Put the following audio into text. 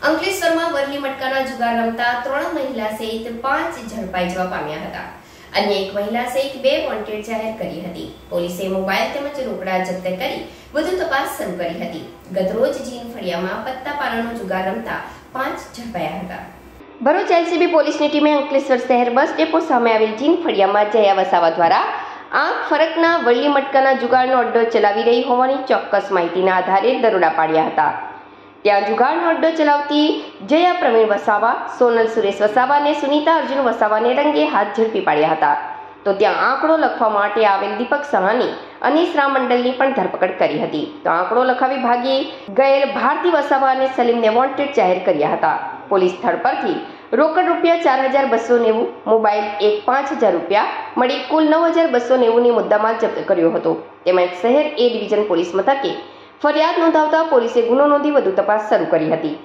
અંકલેશ્વરમાં વરલી મટકાના જુગાર રમતા 3 મહિલા સહિત 5 ઝડપાઈ જવા પામ્યા હતા. અન્ય એક મહિલા સહિત 2 વોન્ટેડ જાહેર કરી હતી. પોલીસે મોબાઈલ તેમજ રોકડા જપ્ત કરી વધુ તપાસ શરૂ કરી હતી. ગતરોજ જીન ફળિયામાં પત્તાપારાનો જુગાર રમતા 5 ઝડપાયા હતા. ભરૂચ એલસીબી પોલીસની ટીમે અંકલેશ્વર શહેર બસ ડેપો સામે આવેલ જીન ફળિયામાં જયા વસાવા દ્વારા આંખ ફરકના વરલી મટકાના જુગારનો અડ્ડો ચલાવી રહી હોવાની ચોક્કસ માહિતીના આધારે દરોડા પાડ્યા હતા. ત્યાં જુગારનો અડ્ડો ચલાવતી જયા પ્રવીણ વસાવા, સોનલ સુરેશ વસાવા અને સુનીતા અર્જુન વસાવાને રંગે હાથ ઝડપી પાડ્યા હતા. તો ત્યાં આંકડો લખવા માટે આવેલ દીપક સહાની અને શ્રામ મંડલની પણ ધરપકડ કરી હતી. તો આંકડો લખાવી ભાગી ગયેલ ભારતી વસાવા અને સલીમને વોન્ટેડ જાહેર કર્યા હતા. પોલીસ સ્થળ પરથી રોકડ રૂપિયા 4,290, મોબાઈલ એક 5,000 રૂપિયા મળી કુલ 9,290ની મુદ્દામાલ જપ્ત કર્યો હતો. તેમજ શહેર એ ડિવિઝન પોલીસ મથકે ફરિયાદ નોંધાવતા પોલીસે ગુનો નોંધી વધુ તપાસ શરૂ કરી હતી.